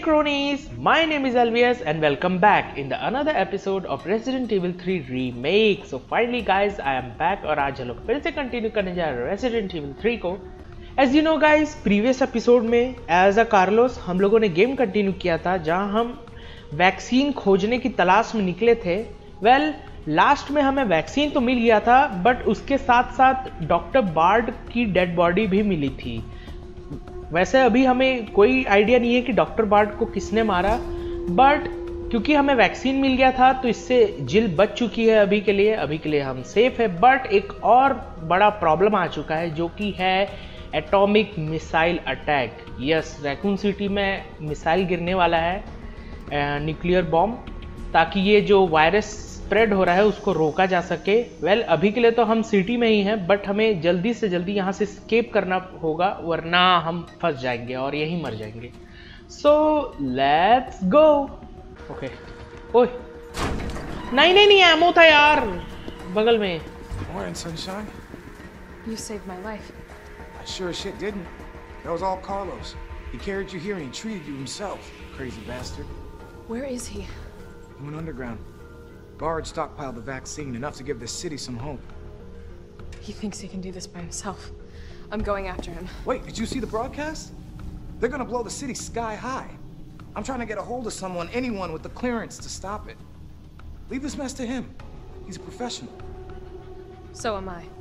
cronies, my name is Alvius and welcome back in the another episode of Resident Evil 3 Remake. So finally guys, I am back और आज हम लोग फिर से continue करने जा रहे हैं Resident Evil 3 को. As you know guys, previous episode में एज अ कार्लोस हम लोगों ने गेम कंटिन्यू किया था जहां हम वैक्सीन खोजने की तलाश में निकले थे. लास्ट में हमें वैक्सीन तो मिल गया था बट उसके साथ साथ डॉक्टर बार्ड की डेड बॉडी भी मिली थी. वैसे अभी हमें कोई आइडिया नहीं है कि डॉक्टर बार्ड को किसने मारा, बट क्योंकि हमें वैक्सीन मिल गया था तो इससे जिल बच चुकी है अभी के लिए हम सेफ है. बट एक और बड़ा प्रॉब्लम आ चुका है जो कि है atomic missile attack. Yes, raccoon city में मिसाइल गिरने वाला है, न्यूक्लियर बॉम्ब, ताकि ये जो वायरस स्प्रेड हो रहा है उसको रोका जा सके. अभी के लिए तो हम सिटी में ही हैं बट हमें जल्दी से जल्दी यहाँ से स्केप करना होगा वरना हम फंस जाएंगे और यहीं मर जाएंगे. So let's go. ओके. ओए नहीं एमो था यार बगल में. Morning, sunshine. You saved my life. I sure as shit didn't. That was all Carlos. He carried you here and he treated you himself, crazy bastard. Where is he? He went underground. Bard stockpiled the vaccine, enough to give this city some hope. He thinks he can do this by himself. I'm going after him. Wait, did you see the broadcast? They're gonna blow the city sky high. I'm trying to get a hold of anyone with the clearance to stop it. Leave this mess to him. He's a professional. So am I.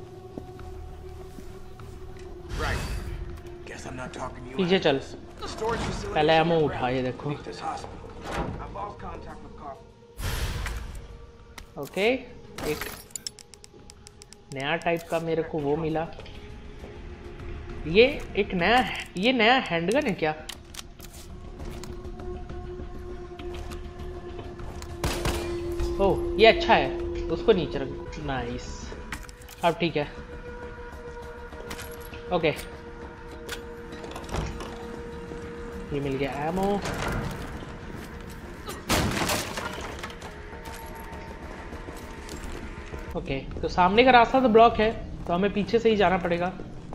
Right. Guess I'm not talking to you. पीछे चल. Storage facility. पहले ammo उठा, ये देखो. This hospital. I've lost contact with Carl. Okay, एक नया type का मेरे को वो मिला. ये नया हैंडगन है क्या? ओह, ये अच्छा है, उसको नीचे रख. नाइस, अब ठीक है. ओके, ये मिल गया एमो. ओके, तो सामने का रास्ता तो ब्लॉक है तो हमें पीछे से ही जाना पड़ेगा.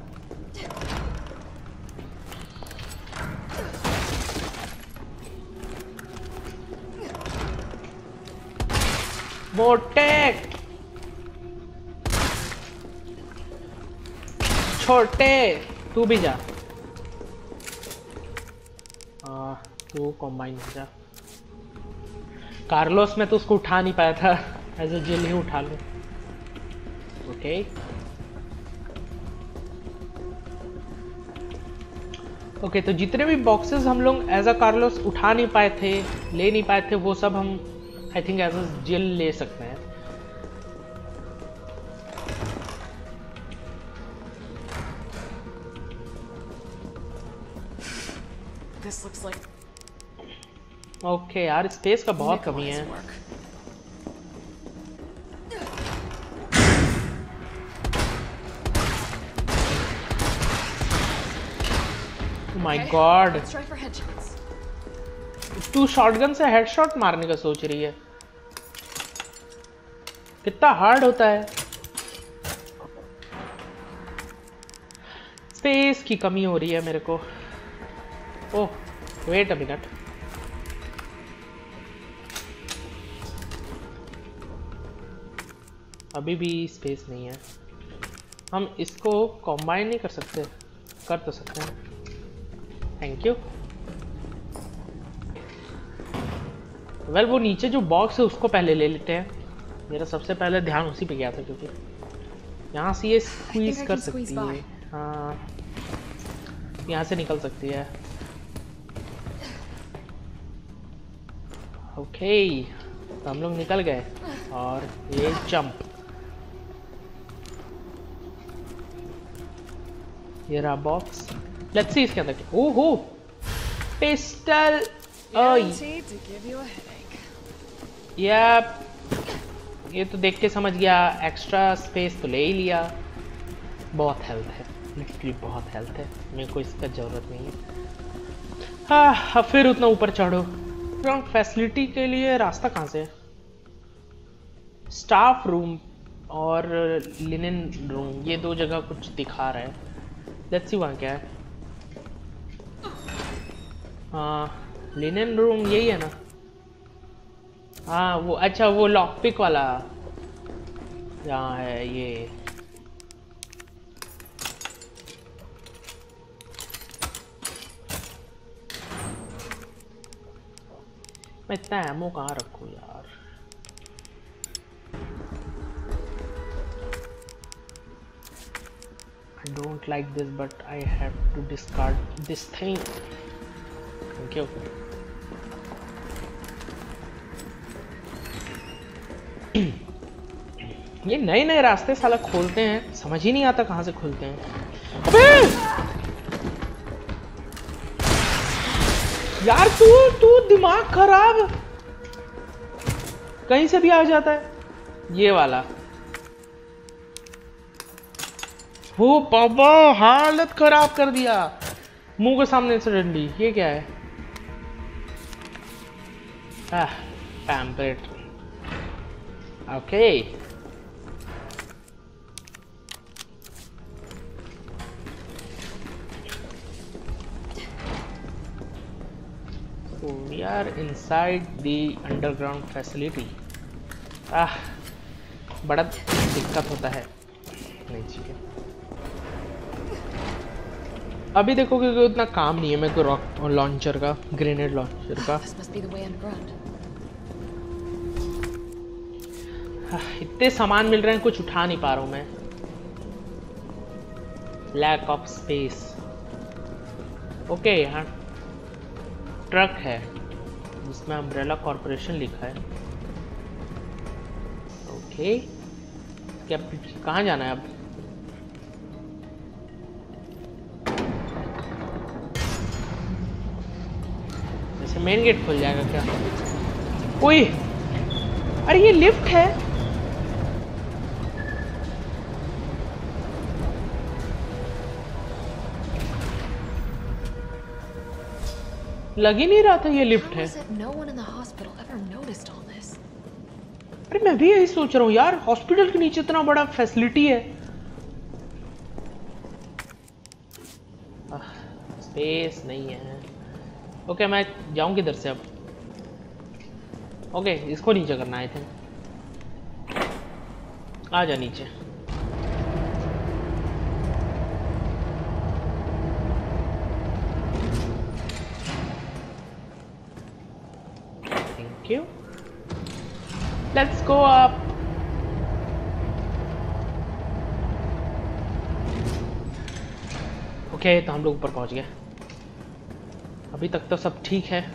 मोटे छोटे तू भी जा. तू कॉम्बाइन हो जा. कार्लोस में तो उसको उठा नहीं पाया था, एज अ जिल ही उठा लूं. ओके, ओके, तो जितने भी बॉक्सेस हम लोग एज अ कार्लोस उठा नहीं पाए थे, ले नहीं पाए थे, वो सब हम आई थिंक एज अ जिल ले सकते हैं. This looks like ओके यार, स्पेस का बहुत कमी है. माय गॉड, तू शॉटगन से हेडशॉट मारने का सोच रही है? कितना हार्ड होता है. स्पेस की कमी हो रही है मेरे को. Oh wait a minute. अभी भी स्पेस नहीं है. हम इसको कॉम्बाइन नहीं कर सकते? कर तो सकते हैं. Thank you. वो नीचे जो बॉक्स है उसको पहले ले लेते हैं. मेरा सबसे पहले ध्यान उसी पे गया था क्योंकि यहाँ से ये स्क्वीज कर सकती है. हाँ, यहाँ से निकल सकती है. ओके, तो हम लोग निकल गए और ये जंप. ये रहा बॉक्स. लेट्स सी इसके अंदर. ओहो, पिस्टल. ये तो देख के समझ गया. एक्स्ट्रा स्पेस तो ले ही लिया. बहुत हेल्थ है, लिटरली बहुत हेल्थ है. मेरे को इसका जरूरत नहीं है. हाँ, फिर उतना ऊपर चढ़ो. फैसिलिटी के लिए रास्ता कहाँ से है? स्टाफ रूम और लिनन रूम, ये दो जगह कुछ दिखा रहा है. लेट्स सी वहाँ क्या है. हाँ, लिनन रूम यही है ना? हाँ वो, अच्छा वो लॉक पिक वाला यहाँ है ये। मैं इतना एमो कहाँ रखूँ यार? I don't like this, but I have to discard this thing. Thank you. ये नए नए रास्ते साला खोलते हैं, समझ ही नहीं आता कहाँ से खोलते हैं। अबे यार तू दिमाग खराब, कहीं से भी आ जाता है ये वाला। हो पापा हालत खराब कर दिया मुंह के सामने सडनली। ये क्या है? Pamphlet. Okay so we are inside the underground facility। बड़ा दिक्कत होता है। नहीं ठीक है, अभी देखो क्योंकि उतना काम नहीं है मेरे को रॉक लॉन्चर का, ग्रेनेड लॉन्चर का। इतने सामान मिल रहे हैं, कुछ उठा नहीं पा रहा हूं मैं। Lack of space. ओके यहाँ ट्रक है जिसमें अम्ब्रेला कॉर्पोरेशन लिखा है। ओके क्या कहाँ जाना है अब? जैसे मेन गेट खुल जाएगा क्या? ओए अरे ये लिफ्ट है। लग ही नहीं रहा था ये लिफ्ट है। अरे मैं भी यही सोच रहा हूँ यार, हॉस्पिटल के नीचे इतना बड़ा फैसिलिटी है। स्पेस नहीं है। ओके मैं जाऊँ किधर से अब? ओके इसको नीचे करना है। आ जा नीचे। Thank you. Let's go up. Okay तो हम लोग ऊपर पहुंच गए। अभी तक तो सब ठीक है।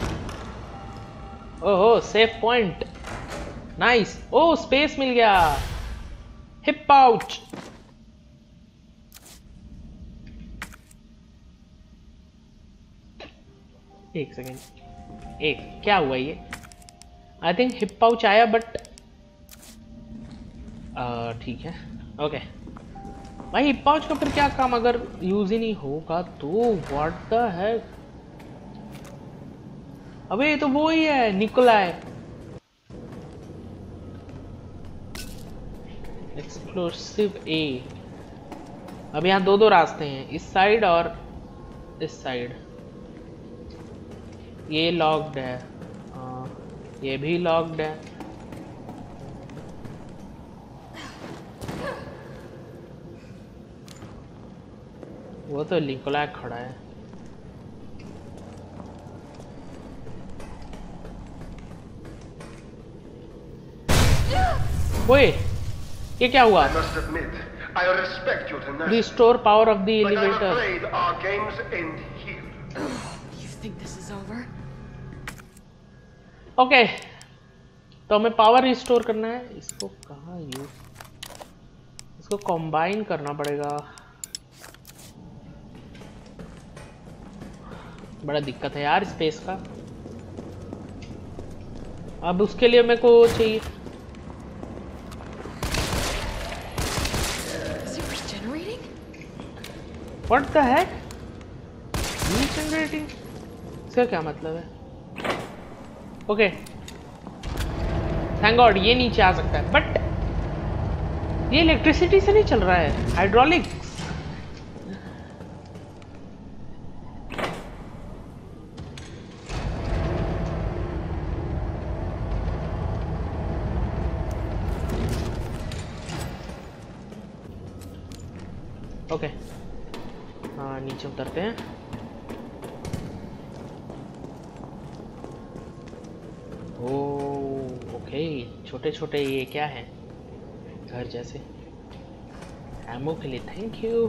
Oh safe point, nice. Oh space मिल गया। Hip pouch. एक सेकेंड, एक क्या हुआ ये? आई थिंक हिप पाउच आया बट ठीक है। ओके भाई हिप पाउच का फिर क्या काम अगर यूज ही नहीं होगा तो? What the heck? अबे ये तो वो ही है निकोलाई। एक्सप्लोसिव ए। अब यहाँ दो दो रास्ते हैं, इस साइड और इस साइड। ये लॉक्ड है, ये भी लॉक्ड है। वो तो निकोलाई खड़ा है। ओए ये क्या हुआ? Restore power of the elevator. Okay तो हमें पावर रिस्टोर करना है। इसको कहाँ यूज, इसको कंबाइन करना पड़ेगा। बड़ा दिक्कत है यार स्पेस का। अब उसके लिए मेरे को चाहिए What the heck? Regenerating? इसका क्या मतलब है? ओके थैंक गॉड ये नीचे आ सकता है, बट ये इलेक्ट्रिसिटी से नहीं चल रहा है, हाइड्रोलिक्स। ओके हाँ नीचे उतरते हैं। ओह ओके, छोटे छोटे ये क्या है, घर जैसे। एमो के लिए thank you.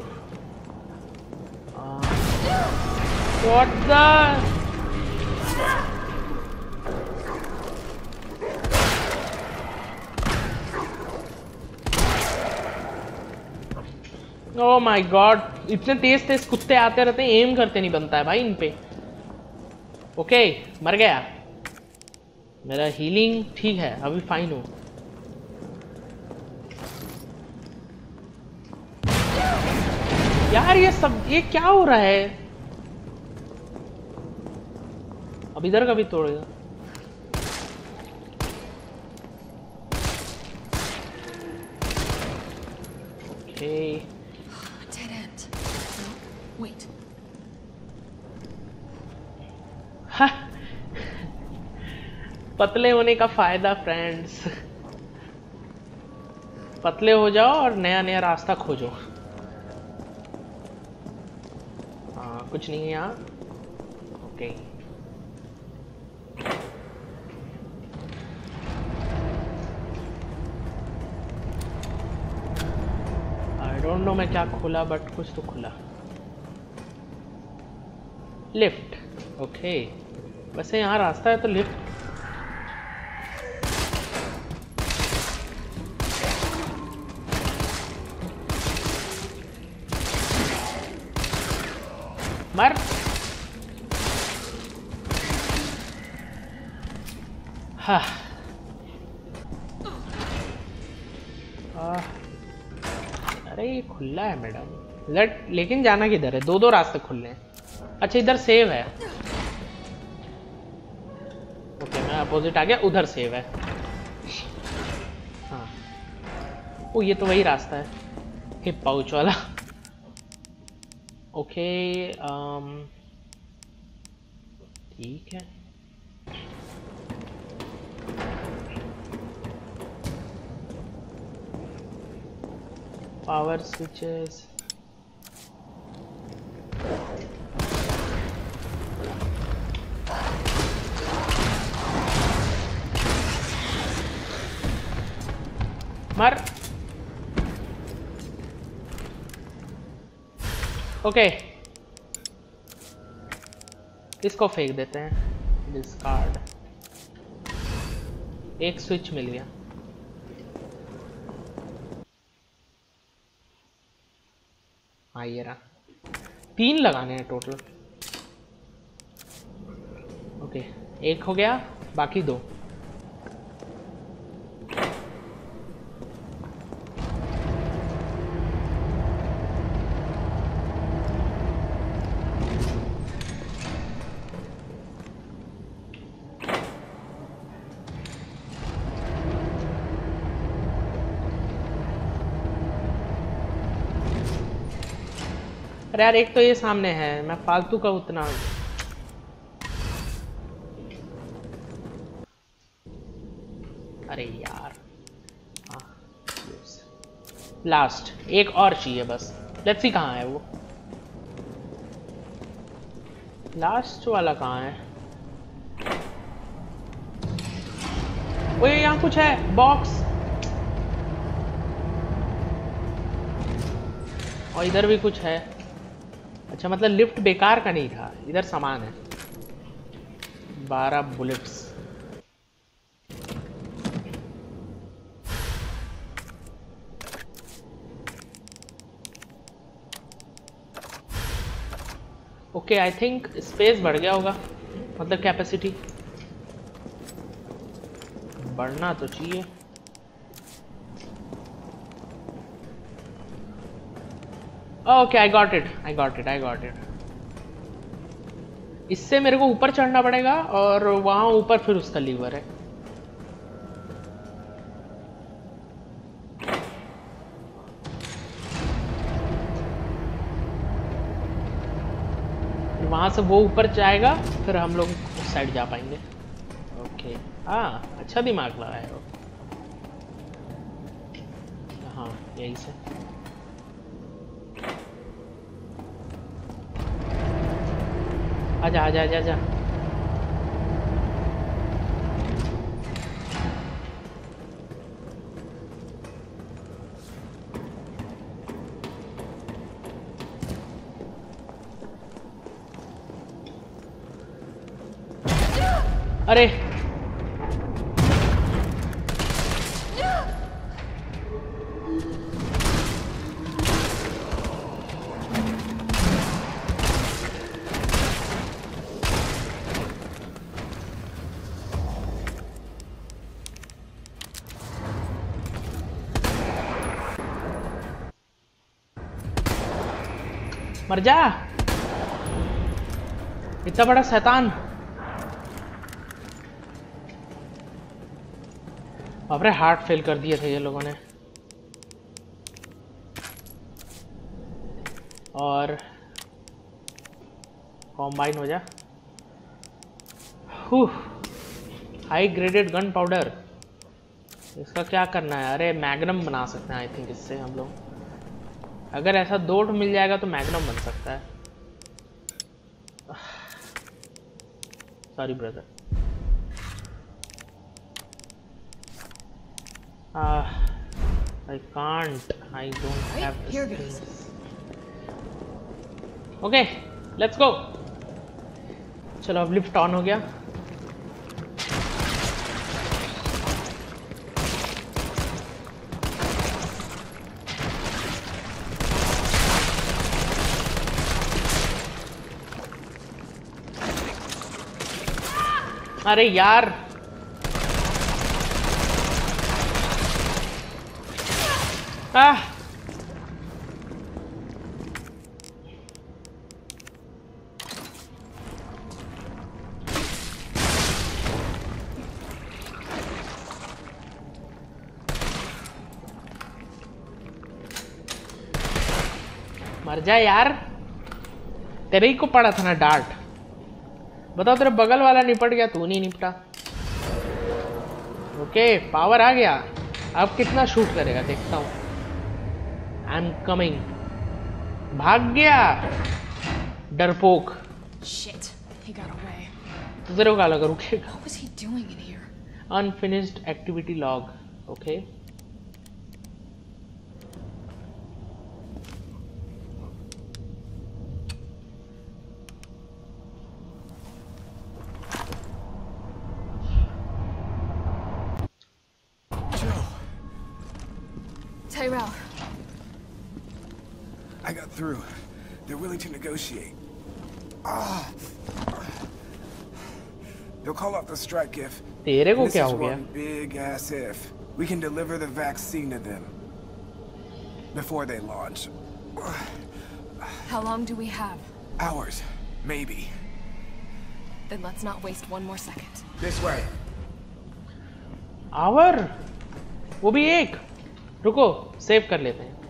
What the, oh my god, इतने तेज तेज कुत्ते आते रहते हैं, एम करते नहीं बनता है भाई इन पे। ओके मर गया, मेरा हीलिंग ठीक है, अभी फाइन हूँ। यार ये सब ये क्या हो रहा है, अब इधर का भी तोड़ेगा। Okay Dead end. No, wait. पतले होने का फायदा फ्रेंड्स, पतले हो जाओ और नया नया रास्ता खोजो। हाँ कुछ नहीं है यहाँ। ओके आई डोंट नो मैं क्या खोला, बट कुछ तो खुला। लिफ्ट, ओके वैसे यहाँ रास्ता है तो लिफ्ट। मर, हाँ अरे ये खुला है मैडम, लेकिन जाना किधर है, दो दो रास्ते खुले हैं। अच्छा इधर सेव है, ओके मैं अपोजिट आ गया, उधर सेव है। हाँ ओ ये तो वही रास्ता है, हिप पाउच वाला। ओके ठीक है। पावर स्विचेस, मर। ओके इसको फेंक देते हैं, डिस्कार्ड। एक स्विच मिल गया। हाँ ये रहा, 3 लगाने हैं टोटल। ओके एक हो गया, बाकी 2। अरे यार एक तो ये सामने है, मैं फालतू का उतना। अरे यार हाँ लास्ट एक और चाहिए बस। लेट्स सी कहाँ है वो लास्ट वाला, कहाँ है वो? ये यहाँ कुछ है बॉक्स, और इधर भी कुछ है। अच्छा मतलब लिफ्ट बेकार का नहीं था, इधर सामान है। 12 bullets. Okay I think space बढ़ गया होगा, मतलब कैपेसिटी बढ़ना तो चाहिए। Okay I got it, I got it, I got it. इससे मेरे को ऊपर चढ़ना पड़ेगा और वहां ऊपर फिर उसका लीवर है। वहां से वो ऊपर जाएगा, फिर हम लोग उस साइड जा पाएंगे। ओके हाँ अच्छा दिमाग लगा है वो। हाँ यही से आजा आजा आजा आजा। अरे मर जा, इतना बड़ा शैतान। बापरे, हार्ट फेल कर दिए थे ये लोगों ने। और कॉम्बाइन हो जा। हाई ग्रेडेड गन पाउडर, इसका क्या करना है? अरे मैग्नम बना सकते हैं आई थिंक इससे हम लोग। अगर ऐसा 2 मिल जाएगा तो मैग्नम बन सकता है। Sorry brother. I can't. I don't have this. Okay, let's go. चलो अब लिफ्ट ऑन हो गया। अरे यार, मर जा यार, तेरे ही को पड़ा था ना डार्ट। बताओ, तेरे बगल वाला निपट गया, तू नहीं निपटा। ओके, पावर आ गया। अब कितना शूट करेगा देखता हूँ। I am coming. भाग गया डरपोक। Shit, he got away. तो तेरे को क्या लगा रुकेगा? What was he doing in here? Unfinished activity log. Okay. Tyrell. I got through. They're willing to negotiate. They'll call off the strike if... तेरे को This क्या is हो गया? one big ass if. We can deliver the vaccine to them. Before they launch. How long do we have? Hours. Maybe. Then let's not waste one more second. This way. आवर, वो भी एक। रुको, save कर लेते हैं।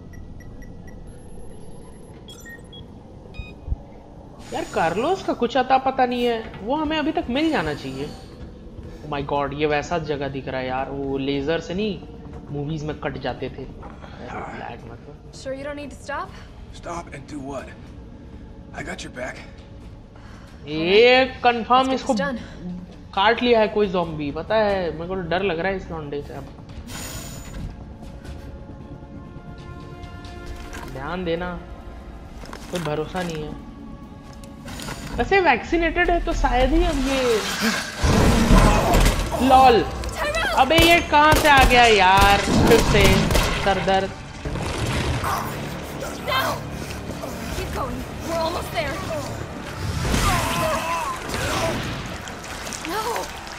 यार Carlos का कुछ अता पता नहीं है, वो हमें अभी तक मिल जाना चाहिए। ओह माय गॉड, ये वैसा जगह दिख रहा है यार, वो लेजर से नहीं मूवीज में कट जाते थे। मतलब Sure you don't need to stop? Stop and do what? I got your back. ये कंफर्म Let's get इसको this done. काट लिया है कोई ज़ॉम्बी, पता है मेरे को डर लग रहा है इस लौंडे से। अब ध्यान देना, कोई भरोसा नहीं है। वैसे वैक्सीनेटेड है तो शायद ही अब ये लॉल। अबे ये कहाँ से आ गया यार, फिर से सरदर्द। Keep going. We're almost there. No.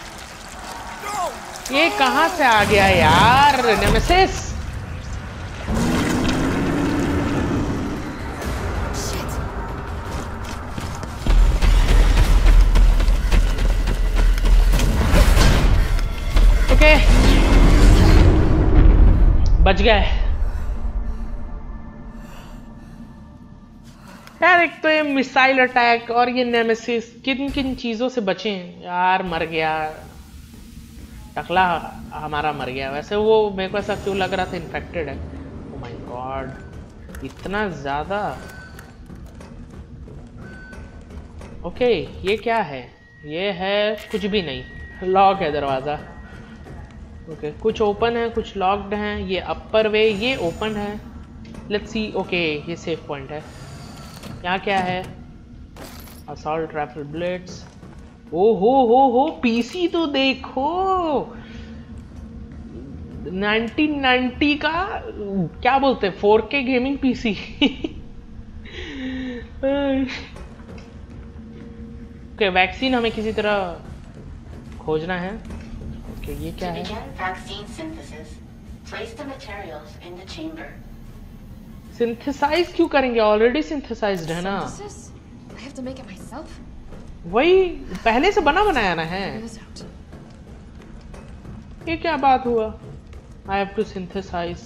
ये कहाँ से आ गया यार, नेमेसिस। ओके, बच गए यार। एक तो ये मिसाइल अटैक और ये नेमेसिस, किन किन चीजों से बचे हैं यार। मर गया टकला हमारा, मर गया। वैसे वो मेरे को ऐसा क्यों लग रहा था इन्फेक्टेड है। ओह माय गॉड, इतना ज्यादा। ओके ये क्या है? ये है कुछ भी नहीं, लॉक है दरवाज़ा। ओके कुछ ओपन है कुछ लॉक्ड हैं। ये अपर वे, ये ओपन है। Let's see. ओके ये सेफ पॉइंट है। यहाँ क्या है? Assault rifle bullets. ओ हो पीसी तो देखो 1990 का क्या बोलते हैं 4K gaming PC. Okay vaccine हमें किसी तरह खोजना है। ओके ये क्या है? सिंथेसाइज क्यों करेंगे? ऑलरेडी सिंथेसाइज्ड है ना। वही पहले से बना बनाया ना है। ये क्या बात हुआ? I have to synthesize.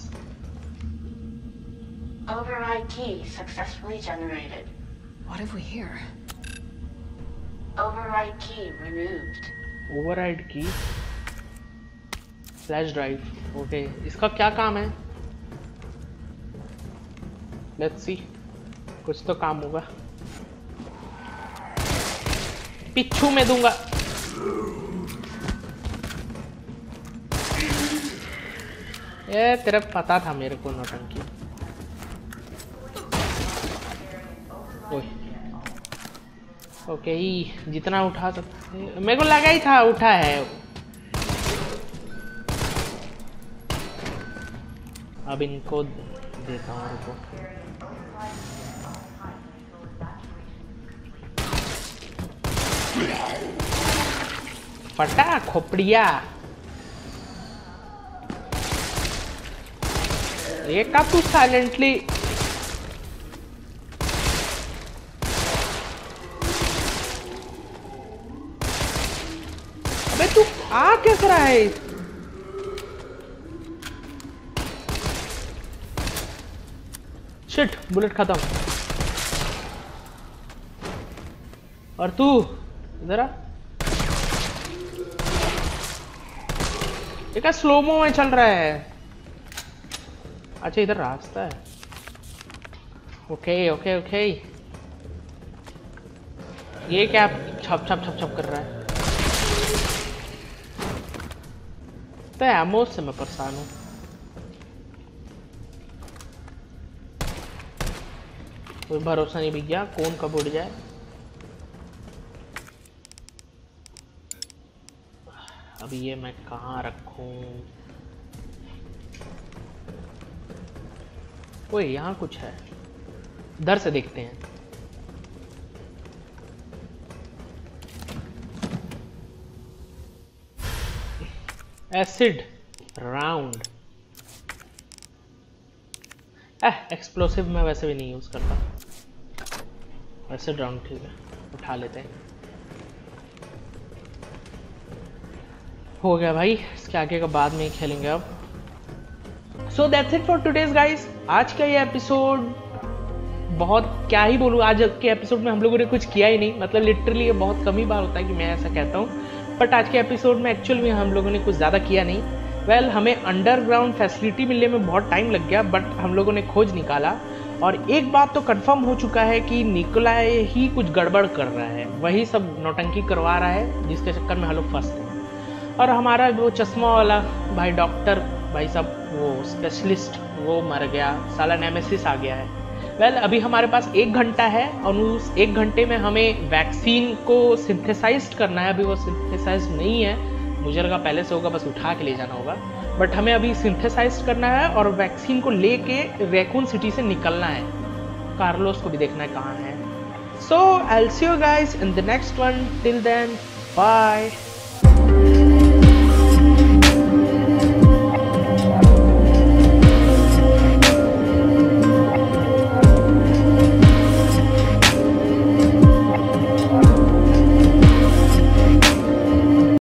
Override key successfully generated. What have we here? Override key removed. Override key. Flash drive. Okay. इसका क्या काम है? Let's see. कुछ तो काम होगा। पिच्छू में दूंगा। ये तेरा पता था मेरे को नौटंकी। ओके जितना उठा सकते, मेरे को लगा ही था उठा है। अब इनको देता हूँ इनको। फटा खोपड़िया। ये कब तू साइलेंटली अबे तू आ कैसे रहा है? शिट बुलेट खत्म। और तू इधर आ। ये क्या स्लोमो में चल रहा है? अच्छा इधर रास्ता है। ओके ओके ओके ये क्या छप छप छप छप कर रहा है? तो एमो से मैं परेशान हूँ। कोई भरोसा नहीं भैया, कौन कब उड़ जाए। अभी ये मैं कहाँ रखूं? ओए यहाँ कुछ है, इधर से देखते हैं। Acid round. एक्सप्लोसिव मैं वैसे भी नहीं यूज करता। एसिड राउंड ठीक है, उठा लेते हैं। हो गया भाई, इसके आगे का बाद में ही खेलेंगे अब। So that's it for today's guys. आज का ये एपिसोड बहुत क्या ही बोलूँ, आज के एपिसोड में हम लोगों ने कुछ किया ही नहीं। मतलब लिटरली ये बहुत कम ही बार होता है कि मैं ऐसा कहता हूँ, बट आज के एपिसोड में एक्चुअल में हम लोगों ने कुछ ज़्यादा किया नहीं। वेल हमें अंडरग्राउंड फैसिलिटी मिलने में बहुत टाइम लग गया, बट हम लोगों ने खोज निकाला। और एक बात तो कंफर्म हो चुका है कि निकोलाई ही कुछ गड़बड़ कर रहा है, वही सब नौटंकी करवा रहा है जिसके चक्कर में हम लोग फंसते हैं। और हमारा वो चश्मा वाला भाई डॉक्टर भाई साहब, वो स्पेशलिस्ट, वो मर गया, साला नेमेसिस आ गया है। वेल अभी हमारे पास 1 घंटा है और उस 1 घंटे में हमें वैक्सीन को सिंथेसाइज करना है। अभी वो सिंथेसाइज नहीं है, मुझे लगा पहले से होगा, बस उठा के ले जाना होगा। बट हमें अभी सिंथेसाइज करना है और वैक्सीन को लेके रैकून सिटी से निकलना है। कार्लोस को भी देखना है कहाँ है। So I will see you guys in the next one. Till then bye.